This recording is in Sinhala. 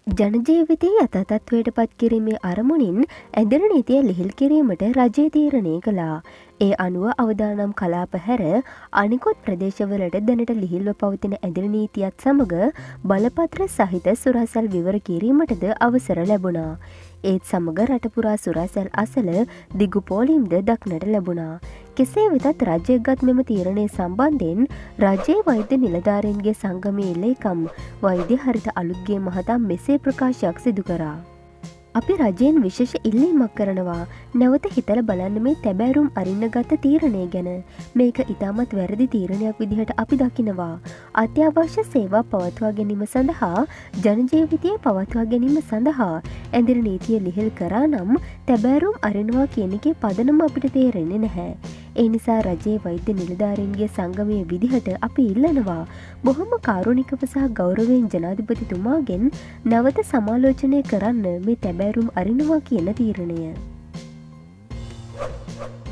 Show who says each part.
Speaker 1: ජනජීවිතයේ යථතත්වයට පත් කිරීමේ අරමුණින් ඇඳෙන නීතිය ලිහිල් කිරීමට රජය තීරණය කළා. ඒ අනුව අවදානම් කලාප හැර අනිකුත් ප්‍රදේශවලට දැනට ලිහිල්ව පවතින ඇඳෙන නීතියත් සමග බලපත්‍ර සහිත සුරසැල් විවර කිරීමටද අවසර ලැබුණා. ඒත් සමග රටපුරා සුරසැල් අසල දිගු පෝලිම්ද දක්නට ලැබුණා. කෙසේ වෙතත් රජය ගත් මෙම තීරණය සම්බන්ධයෙන් රජයේ වෛද්‍ය නිලධාරීන්ගේ සංගමයේ ලේකම් වෛද්‍ය හරිත අලුත්ගේ මහතා මෙසේ ප්‍රකාශයක් සිදු කරා. අපි රජයෙන් විශේෂ ඉල්ලීමක් කරනවා. නැවත හිතල බලන්න මේ තැබෑරුම් අරින්න ගත්ත තීරණය ගැන. මේක ඉතාමත් වැරදි තීරණයක් විදිහට අපි දකිනවා. අත්‍යවශ්‍ය සේවා පවත්වා ගැනීම සඳහා ජනජීවිතය පවත්වා ගැනීම සඳහා ඇඳිර නීතිය ලිහිල් කරා නම් තැබෑරුම් අරිනවා කියන එකේ පදනම අපිට තේරෙන්නේ නැහැ. ඒ නිසා රජයේ වෛද්‍ය නිලධාරීන්ගේ සංගමය විදිහට අපි ඉල්ලනවා බොහොම කාරුණිකව සහ ගෞරවයෙන් ජනාධිපතිතුමාගෙන් නැවත සමාලෝචනය කරන්න මේ තැබෑරුම් අරිනවා කියන තීරණය.